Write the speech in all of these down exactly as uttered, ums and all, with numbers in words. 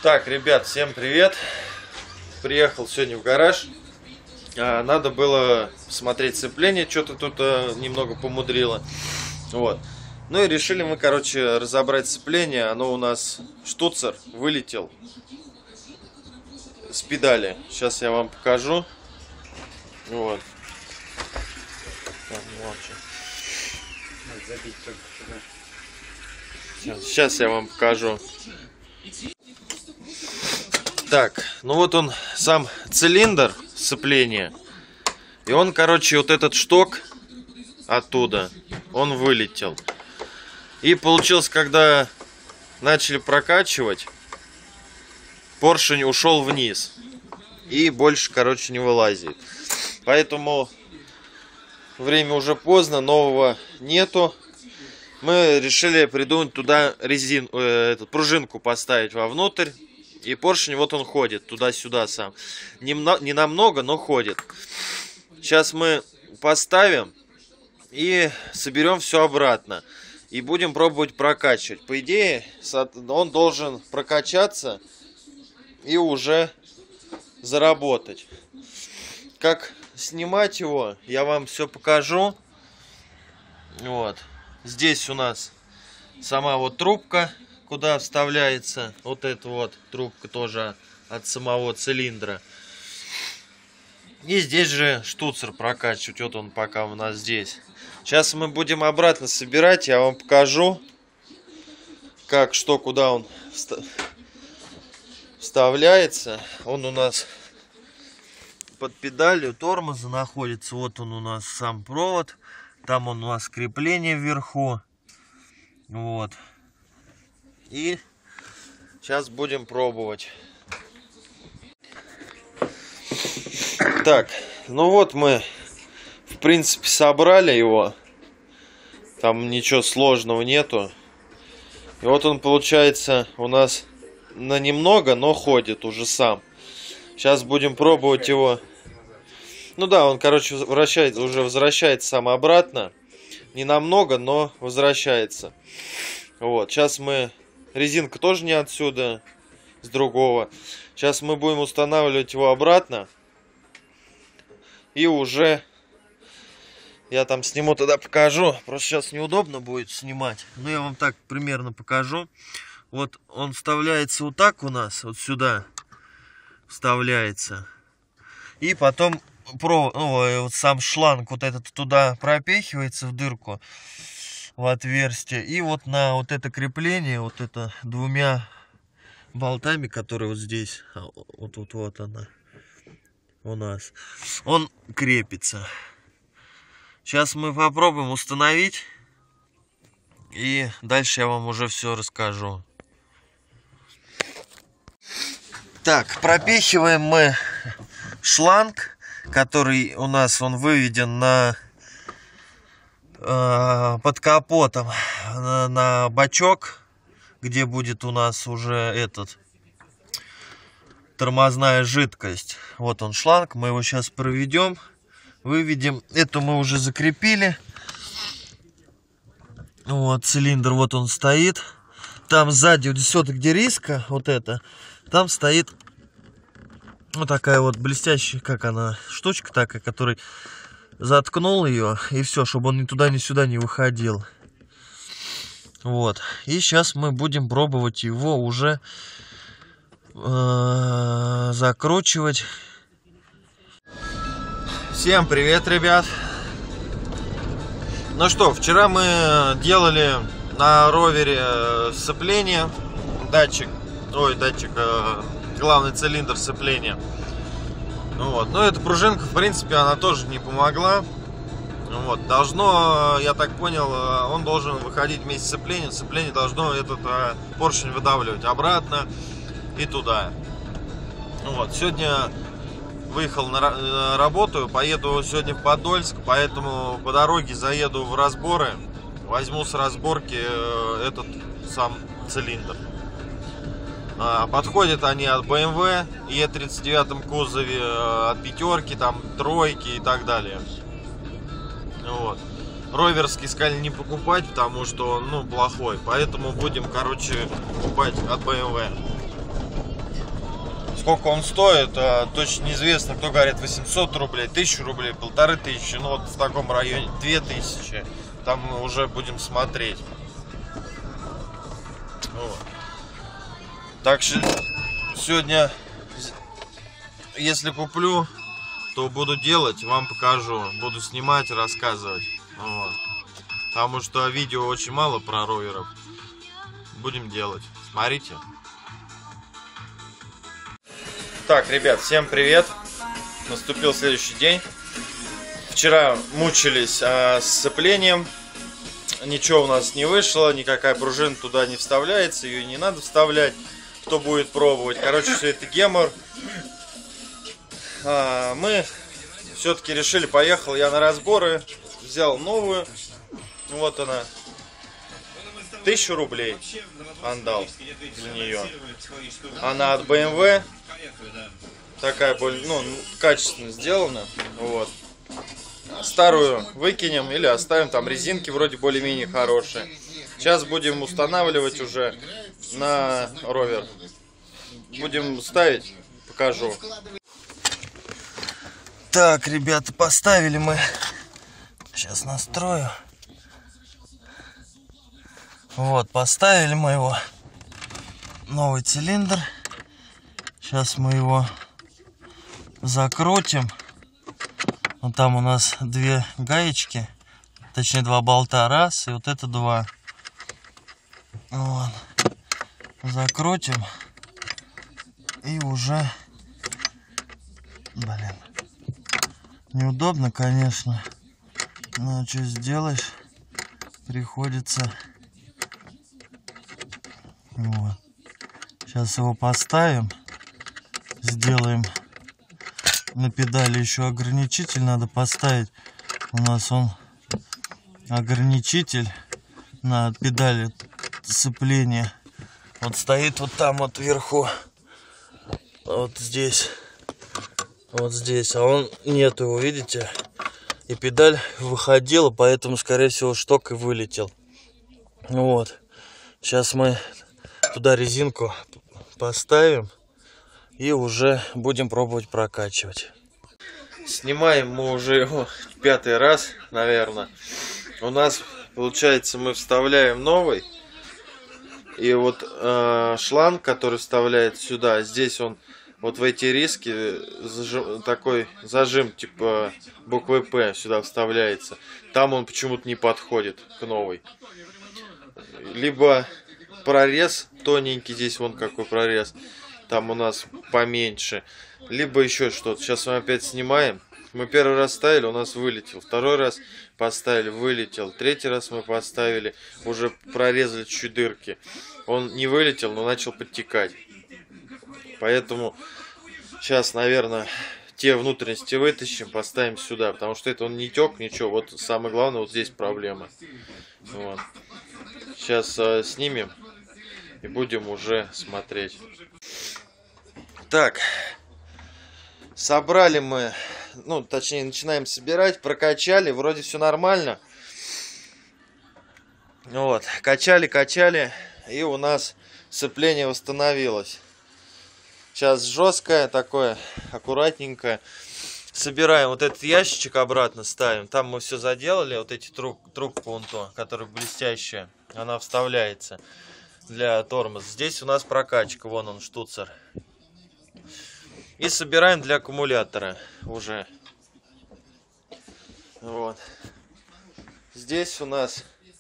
Так, ребят, всем привет. Приехал сегодня в гараж. а, Надо было смотреть сцепление. Что-то тут а, немного помудрило. Вот. Ну и решили мы, короче, разобрать сцепление. Оно у нас штуцер вылетел с педали. Сейчас я вам покажу. Вот. Сейчас я вам покажу. Так, ну вот он, сам цилиндр сцепления. И он, короче, вот этот шток оттуда, он вылетел. И получилось, когда начали прокачивать, поршень ушел вниз. И больше, короче, не вылазит. Поэтому время уже поздно, нового нету. Мы решили придумать туда резину, э, эту пружинку поставить вовнутрь. И поршень, вот он ходит туда-сюда сам. Не, не намного, но ходит. Сейчас мы поставим и соберем все обратно. И будем пробовать прокачивать. По идее, он должен прокачаться и уже заработать. Как снимать его, я вам все покажу. Вот. Здесь у нас сама вот трубка, куда вставляется. Вот эта вот трубка тоже от самого цилиндра. И здесь же штуцер прокачивать. Вот он пока у нас здесь. Сейчас мы будем обратно собирать. Я вам покажу, как, что, куда он вставляется. Он у нас под педалью тормоза находится. Вот он у нас сам провод. Там он у нас крепление вверху. Вот. И сейчас будем пробовать. Так, ну вот мы, в принципе, собрали его. Там ничего сложного нету. И вот он, получается, у нас на немного, но ходит уже сам. Сейчас будем пробовать его. Ну да, он, короче, вращается, уже возвращается сам обратно. Не намного, но возвращается. Вот, сейчас мы... Резинка тоже не отсюда, с другого. Сейчас мы будем устанавливать его обратно. И уже я там сниму, тогда покажу. Просто сейчас неудобно будет снимать. Но я вам так примерно покажу. Вот он вставляется вот так у нас, вот сюда вставляется. И потом провод, ну, вот сам шланг вот этот туда пропихивается в дырку, в отверстие. И вот на вот это крепление, вот это двумя болтами, которые вот здесь, вот тут вот она у нас, он крепится. Сейчас мы попробуем установить. И дальше я вам уже все расскажу. Так, пропихиваем мы шланг, который у нас, он выведен на под капотом на, на бачок, где будет у нас уже этот тормозная жидкость. Вот он шланг, мы его сейчас проведем, выведем. Эту мы уже закрепили. Вот цилиндр, вот он стоит. Там сзади, вот здесь вот где риска, вот это, там стоит вот такая вот блестящая, как она, штучка такая, которой заткнул ее, и все, чтобы он ни туда, ни сюда не выходил. Вот. И сейчас мы будем пробовать его уже э, закручивать. Всем привет, ребят. Ну что, вчера мы делали на ровере сцепление. Датчик, ой, датчик, э, главный цилиндр сцепления. Вот. Но эта пружинка, в принципе, она тоже не помогла. Вот. Должно, я так понял, он должен выходить вместе с сцеплением. Сцепление должно этот а, поршень выдавливать обратно и туда. Вот. Сегодня выехал на, на работу, поеду сегодня в Подольск, поэтому по дороге заеду в разборы, возьму с разборки этот сам цилиндр. Подходят они от бэ эм вэ, Е тридцать девять кузове, от пятерки, там, тройки и так далее. Вот. Роверский сказали не покупать, потому что он, ну, плохой. Поэтому будем, короче, покупать от бэ эм вэ. сколько он стоит, а, точно неизвестно. Кто говорит восемьсот рублей, тысячу рублей, полторы тысячи. Ну вот в таком районе две тысячи. Там мы уже будем смотреть. Вот. Так что сегодня, если куплю, то буду делать, вам покажу. Буду снимать, рассказывать. Вот. Потому что видео очень мало про роверов. Будем делать. Смотрите. Так, ребят, всем привет. Наступил следующий день. Вчера мучились а, с сцеплением. Ничего у нас не вышло. Никакая пружина туда не вставляется. Ее не надо вставлять. Кто будет пробовать. Короче, все это гемор. А, мы все-таки решили, поехал я на разборы. Взял новую. Вот она. Тысячу рублей отдал за нее. Она от бэ эм вэ. Такая более, ну, качественно сделана. Вот. Старую выкинем или оставим. Там резинки вроде более-менее хорошие. Сейчас будем устанавливать уже на ровер. Будем ставить. Покажу. Так, ребята, поставили мы. Сейчас настрою. Вот, поставили мы его. Новый цилиндр. Сейчас мы его закрутим. Вот там у нас две гаечки. Точнее, два болта. Раз. И вот это два. Вот. Закрутим. И уже... Блин. Неудобно, конечно. Но что сделаешь? Приходится... Вот. Сейчас его поставим. Сделаем на педали еще ограничитель. Надо поставить. У нас он ограничитель на педали сцепления. Вот стоит вот там вот вверху. Вот здесь. Вот здесь. А он нет его, видите? И педаль выходила, поэтому, скорее всего, шток и вылетел. Вот. Сейчас мы туда резинку поставим и уже будем пробовать прокачивать. Снимаем мы уже его пятый раз, наверное. У нас получается, мы вставляем новый. И вот э, шланг, который вставляет сюда, здесь он вот в эти риски зажим, такой зажим типа буквы П сюда вставляется. Там он почему-то не подходит к новой. Либо прорез тоненький, здесь вон какой прорез, там у нас поменьше, либо еще что-то. Сейчас мы опять снимаем. Мы первый раз ставили, у нас вылетел, второй раз поставили, вылетел, третий раз мы поставили, уже прорезали чуть дырки, он не вылетел, но начал подтекать. Поэтому сейчас, наверное, те внутренности вытащим, поставим сюда, потому что это он не тек, ничего. Вот самое главное, вот здесь проблема. Вот. Сейчас э, снимем и будем уже смотреть. Так, собрали мы, ну, точнее, начинаем собирать, прокачали, вроде все нормально. Вот, качали, качали, и у нас сцепление восстановилось. Сейчас жесткое такое, аккуратненькое. Собираем вот этот ящичек, обратно ставим. Там мы все заделали, вот эти труб, трубку вон то, которая блестящая, она вставляется для тормоза. Здесь у нас прокачка, вон он, штуцер. И собираем для аккумулятора уже. Вот. Здесь у нас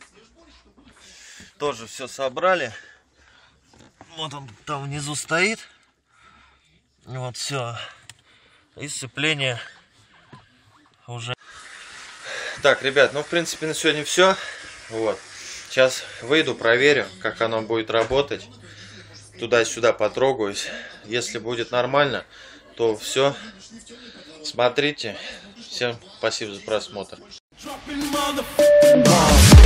тоже все собрали. Вот он там внизу стоит. Вот все. И сцепление уже. Так, ребят, ну в принципе на сегодня все. Вот. Сейчас выйду, проверю, как оно будет работать. Туда-сюда потрогаюсь. Если будет нормально, то все. Смотрите. Всем спасибо за просмотр.